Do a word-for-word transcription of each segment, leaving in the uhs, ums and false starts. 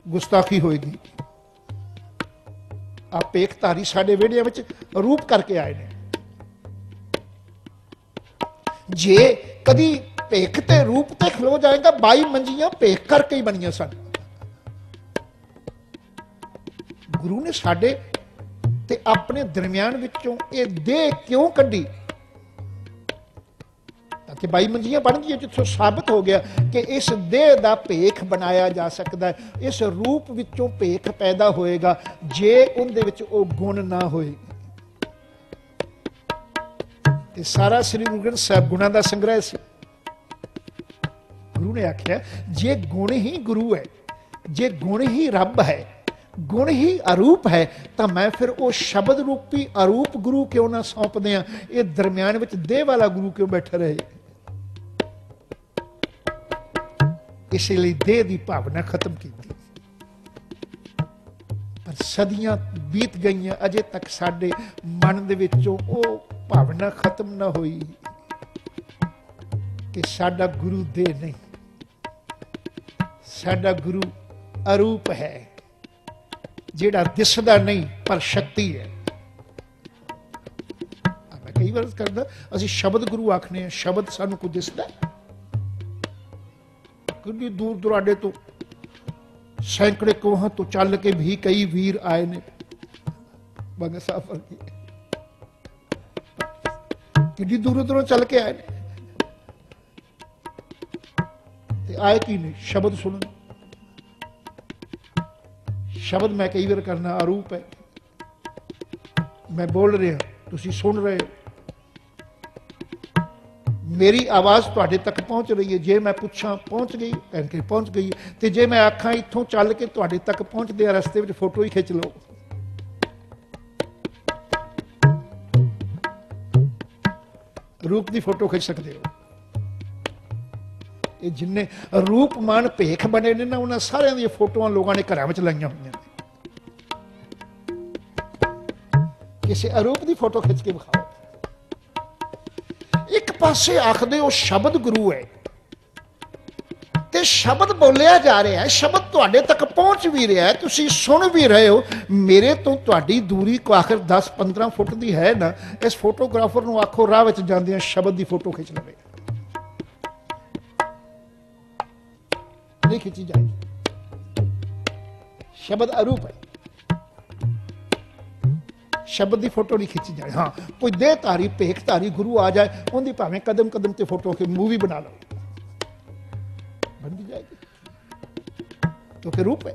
गुस्ताखी होएगी। आ पेखधारी साडे वेड़ियां विच रूप करके आए ने। जे कदी भेख ते रूप ते खलो जाएगा, बाई मंजियां भेख करके ही बनियां सन। गुरु ने साडे ते अपने दरम्यान विचों ये देह क्यों कड्डी? ताकि बाई मंजियां बन गई, जिथों साबित हो गया कि इस देह दा भेख बनाया जा सकता है, इस रूप विचों भेख पैदा होएगा जे उहदे विच ओ गुण ना होए। ते सारा श्री गुरु ग्रंथ साहिब गुणां दा संग्रह सी। गुरु ने आख्या जे गुण ही गुरु है, जे गुण ही रब है, गुण ही अरूप है, तो मैं फिर वो शब्द रूपी अरूप गुरु क्यों ना सौंप दियां? ये दरम्यान विच देह वाला गुरु क्यों बैठा रहे? इसलिए देह की भावना खत्म की। पर सदियां बीत गई, अजे तक साडे मन दे विचों वो भावना खत्म ना हुई कि साडा गुरु देह नहीं, साडा गुरु अरूप है, जेड़ा दिसदा नहीं पर शक्ति है। मैं कई बार करदा, असीं शब्द गुरु आखने हैं, शब्द सानू कुछ दिसदा? क्योंकि दूर दुराडे तो सैकड़े कोहां तो चल के भी कई वीर आए ने बंगा साहब वर्गे, कि दूरों दूरों चल के आए ने, आए की नहीं शब्द सुन। शब्द मैं कई बार करना अरूप है, मैं बोल रहा तुसी सुन रहे हो, मेरी आवाज़ तुहाडे तक पहुँच रही है। जे मैं पूछा पहुँच गई, कह के पहुँच गई, तो जे मैं आखा इत्थों चल के तुहाडे तक पहुँचदे आ रस्ते में फोटो ही खिंच लो। रूप की फोटो खिंच सकते हो। ये जिन्ने रूपमान भेख बने ने ना, उन्होंने सारे दी फोटोआं लोगों ने घरां विच लाइयां हुई। किसी अरूप की फोटो खिंच के विखाओ। एक पासे आखदे हो शब्द गुरु है, ते शब्द बोलिया जा रहा है, शब्द तुहाडे तक पहुंच भी रहा है, तुसी सुन भी रहे हो। मेरे तो तुहाडी दूरी को आखिर दस पंद्रह फुट की है ना, इस फोटोग्राफर नूं आखो राह विच जांदियां शब्द की फोटो खिंच लवे, नहीं खिंची जाएगी। शब्द अरूप है, शब्द की फोटो नहीं खिंची जाए। हाँ, कोई देहधारी भेखधारी गुरु आ जाए, उनकी भावें कदम कदम ते फोटो की मूवी बना लो, बन भी जाएगी, तो फिर रूप है।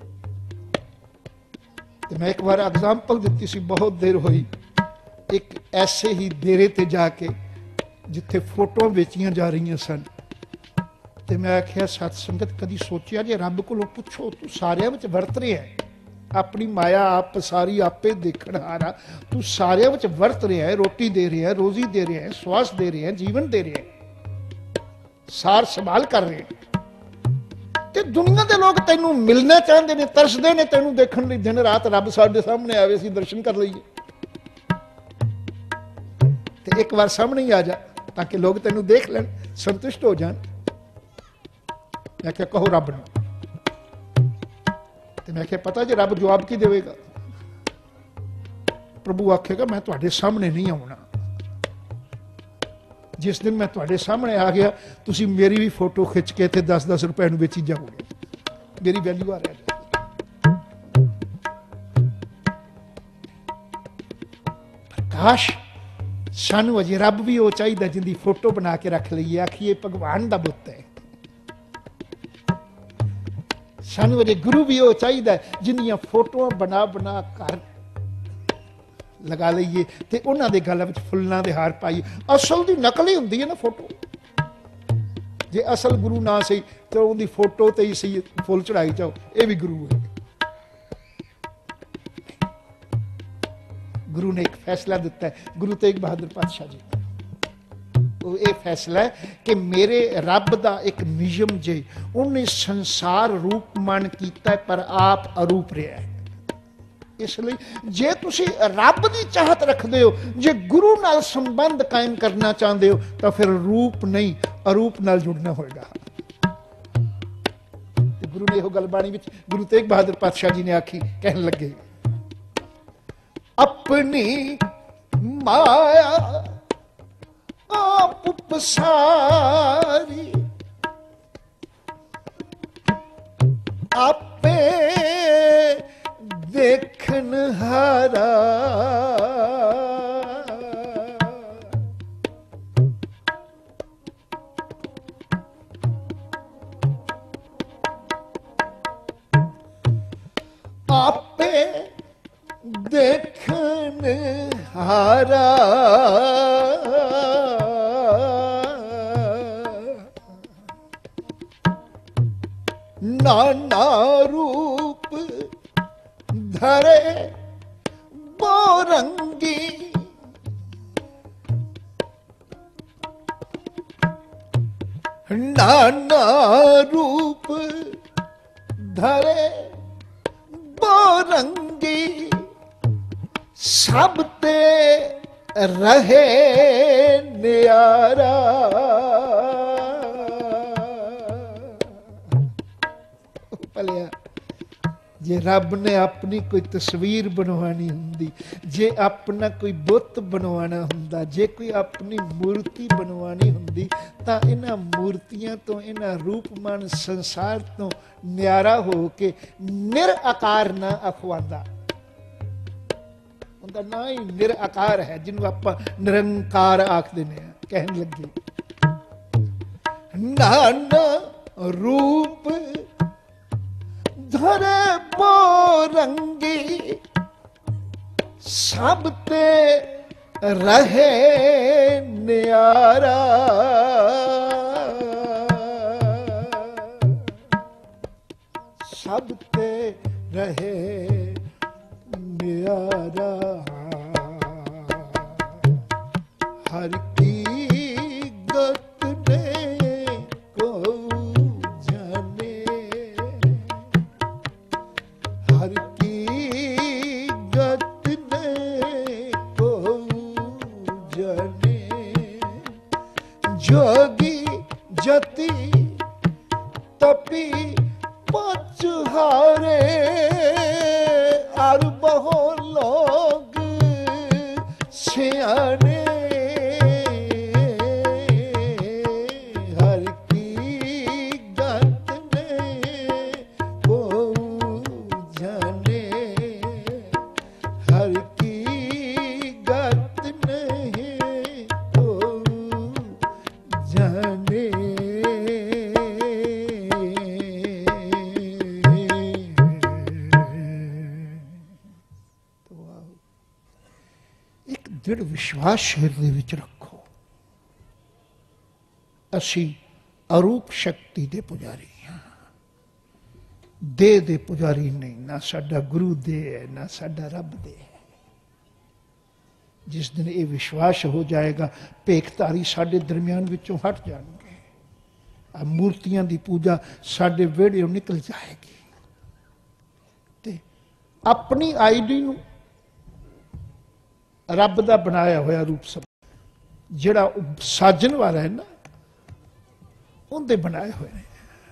तो मैं एक बार एग्जाम्पल दी सी, बहुत देर हुई, एक ऐसे ही डेरे ते जाके जिथे फोटो बेचियां जा रही सन, तो मैं आख्या सतसंगत कदी सोचिया जे रब कोलों पुछो, तू सारियां विच वरत रहा है, अपनी माया आप सारी आपे देखण हारा, तू सारियां विच वरत रहा है, रोटी दे रहा है, रोजी दे रहा है, श्वास दे रहा है, जीवन दे रहा है, सार संभाल कर रहे हैं। ते दुनिया के लोग तैनू मिलना चाहते हैं, तरसते हैं तैनू देखण लई, दिन रात रब साडे सामने आवे, असीं दर्शन कर लईए। ते एक बार सामने ही आ जा, ताकि लोग तैनू देख लैण, संतुष्ट हो जान। मैं क्या कहो रब नूं, ते मैं क्या पता जे रब जवाब की देवेगा? प्रभु आखेगा मैं तुहाडे सामने नहीं आउणा। जिस दिन मैं तुहाडे सामने आ गया, तुसी मेरी भी फोटो खिंच के थे दस दस रुपए नूं बेची जाओगे, मेरी वैल्यू आ रही है। काश सानू अजे रब भी वो चाहिए जिंदी फोटो बना के रख लीए, आखिए भगवान दा बुत है। सानू अजे गुरु भी वो चाहिए जिंदियां फोटो बना बना कर लगा लीए, ते उन्हां दे गल विच फुल्लां दे हार पाइए। असल दी नकल ही हुंदी है ना फोटो। जे असल गुरु ना सही तो उनकी फोटो ते ही सही फुल चढ़ाई जाओ, ये भी गुरु है। गुरु ने एक फैसला दिता है, गुरु तेग बहादुर पातशाह जी, तो ये फैसला है कि मेरे रब दा एक नियम जे, उन्हें संसार रूपमान किया पर आप अरूप रहा है। इसलिए जे तुसी रब की चाहत रखते हो, जे गुरु नाल संबंध कायम करना चाहते हो, तो फिर रूप नहीं अरूप नाल जुड़ना होगा। गुरु ने यह गल बाणी विच गुरु तेग बहादुर पातशाह जी ने आखी, कहन लगे, अपनी माया आप पसारी आपे देखन हारा आपे देखन हारा नाना रूप धरे बोरंगी नाना रूप धरे बोरंगी सब ते रहे न्यारा भलिया जे रब ने अपनी कोई तस्वीर बनवानी हुंदी, जे अपना कोई बुत बनवाना हुंदा, जे कोई अपनी मूर्ति बनवानी हुंदी तां इन्हां मूर्तियां तो इन्हां रूपमान संसार तो न्यारा हो के निराकार ना अखवांदा। उनका ना ही निराकार है, जिन्हों आपां निरंकार आखदे ने। कहन लगे, नाना रूप धरे बोरंगी सब ते रहे न्यारा सब ते रहे न्यारा हर की गत ने को जाने हर की गत ने को जाने जोगी जति तपी पचहारे और बहु लोग सियाने हर की गत ने को जाने हर की गत नहीं को जाने। दृढ़ विश्वास हिरदे विच रखो, असी अरूप शक्ति दे पुजारी हाँ, दे दे पुजारी नहीं। ना साडा गुरु दे है, ना साडा रब दे है। जिस दिन ये विश्वास हो जाएगा, भेखधारी साडे दरमियान विचों हट जाएंगे, मूर्तियां दी पूजा साडे वेड़ियों निकल जाएगी। ते अपनी आईडी नूं रब दा बनाया होया रूप सब जिहड़ा साजन वाला है ना, उनके बनाए हुए हैं।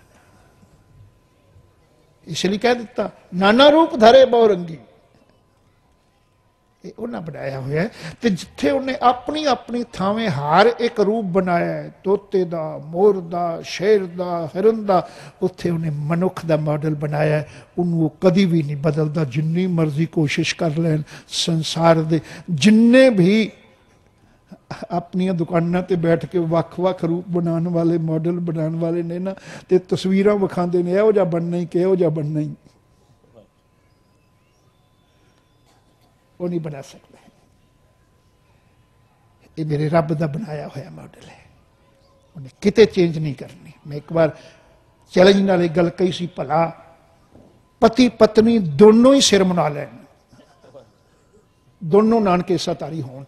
इसलिए कह दिता नाना रूप धरे बहुरंगी, ये उन्हें बनाया हुआ है। तो जिथे उन्हें अपनी अपनी थावें हार एक रूप बनाया है, तोते दा, मोर दा, शेर दा, हिरन दा, उत्थे उन्हें मनुख दा मॉडल बनाया है। उन्होंने कभी भी नहीं बदलता, जिन्नी मर्जी कोशिश कर लैन। संसार दे जिन्ने भी अपनी दुकानों ते बैठ के वख वख रूप बनाने वाले, मॉडल बनाने वाले ने ना, ते तस्वीरां विखाते ने, इहो जिहा बनना ही, किहो जिहा बनना ही, वो नहीं बना सकते। ये मेरे रब का बनाया हुआ मॉडल है, उन्हें किते चेंज नहीं करनी। मैं एक बार चैलेंज नाल गल कही सी, भला पति पत्नी दोनों ही सिर मुना लैन, दोनों नानके सतारी होण,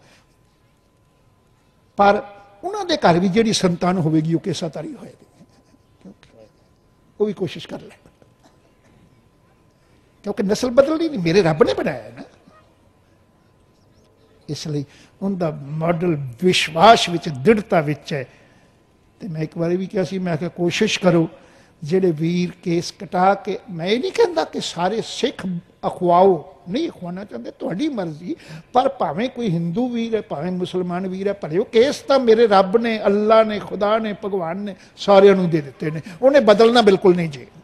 पर उन्होंने घर भी जिहड़ी संतान होगी वो केसातारी होएगी, वो भी कोशिश कर ले, क्योंकि नस्ल बदलनी नहीं, मेरे रब ने बनाया ना। इसलिए उनका मॉडल विश्वास विच, दृढ़ता विच है। तो मैं एक बार भी कहा सी, मैं कोशिश करो ਜਿਹੜੇ ਵੀਰ ਕੇਸ ਕਟਾ ਕੇ, ਮੈਂ ਇਹ ਨਹੀਂ ਕਹਿੰਦਾ ਕਿ ਸਾਰੇ ਸਿੱਖ ਅਖਵਾਓ, ਨਹੀਂ ਅਖਵਾਉਣਾ ਚਾਹੁੰਦੇ, ਤੁਹਾਡੀ ਮਰਜ਼ੀ, ਪਰ ਭਾਵੇਂ ਕੋਈ ਹਿੰਦੂ ਵੀਰ ਹੈ ਭਾਵੇਂ ਮੁਸਲਮਾਨ ਵੀਰ ਹੈ, ਭਲੇ ਉਹ ਕੇਸ ਤਾਂ ਮੇਰੇ ਰੱਬ ਨੇ, ਅੱਲਾ ਨੇ, ਖੁਦਾ ਨੇ, ਭਗਵਾਨ ਨੇ ਸਾਰਿਆਂ ਨੂੰ ਦੇ ਦਿੱਤੇ ਨੇ, ਉਹਨੇ ਬਦਲਣਾ ਬਿਲਕੁਲ ਨਹੀਂ ਜੀ,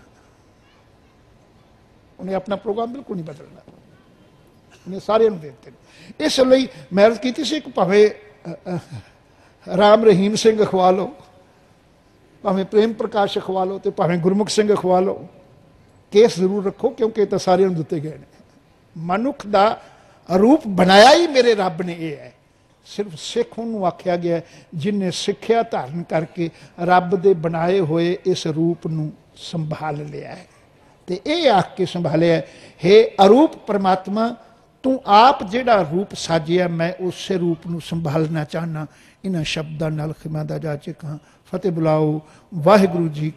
ਉਹਨੇ ਆਪਣਾ ਪ੍ਰੋਗਰਾਮ ਬਿਲਕੁਲ ਨਹੀਂ ਬਦਲਣਾ, ਉਹਨੇ ਸਾਰਿਆਂ ਨੂੰ ਦੇ ਦਿੱਤੇ ਨੇ। ਇਸ ਲਈ ਮੈਂ ਅਰਜ਼ ਕੀਤੀ ਸੀ ਕਿ ਭਾਵੇਂ ਰਾਮ ਰਹੀਮ ਸਿੰਘ ਅਖਵਾ ਲਓ, ਭਾਵੇਂ ਪ੍ਰੇਮ ਪ੍ਰਕਾਸ਼ ਅਖਵਾ ਲਓ, ਤੇ ਭਾਵੇਂ ਗੁਰਮੁਖ ਸਿੰਘ ਅਖਵਾ ਲਓ, ਕੇਸ ਜ਼ਰੂਰ ਰੱਖੋ, ਕਿਉਂਕਿ ਇਹ ਤਾਂ ਸਾਰਿਆਂ ਨੂੰ ਦਿੱਤੇ ਗਏ ਨੇ। ਮਨੁੱਖ ਦਾ ਰੂਪ ਬਣਾਇਆ ਹੀ ਮੇਰੇ ਰੱਬ ਨੇ ਇਹ ਹੈ, ਸਿਰਫ ਸਿੱਖ ਉਹਨੂੰ ਆਖਿਆ ਗਿਆ ਜਿਹਨੇ ਸਿੱਖਿਆ ਧਾਰਨ ਕਰਕੇ ਰੱਬ ਦੇ ਬਣਾਏ ਹੋਏ ਇਸ ਰੂਪ ਨੂੰ ਸੰਭਾਲ ਲਿਆ ਹੈ। ਤੇ ਇਹ ਆਖ ਕੇ ਸੰਭਾਲਿਆ, ਹੇ ਅਰੂਪ ਪਰਮਾਤਮਾ, ਤੂੰ ਆਪ ਜਿਹੜਾ ਰੂਪ ਸਾਜਿਆ, ਮੈਂ ਉਸੇ ਰੂਪ ਨੂੰ ਸੰਭਾਲਣਾ ਚਾਹਨਾ। ਇਹਨਾਂ ਸ਼ਬਦਾਂ ਨਾਲ ਖਿਮਾ ਦਾ ਜਾ ਚੁੱਕਾ। ਫਤਿਹ ਬੁਲਾਓ। ਵਾਹਿਗੁਰੂ ਜੀ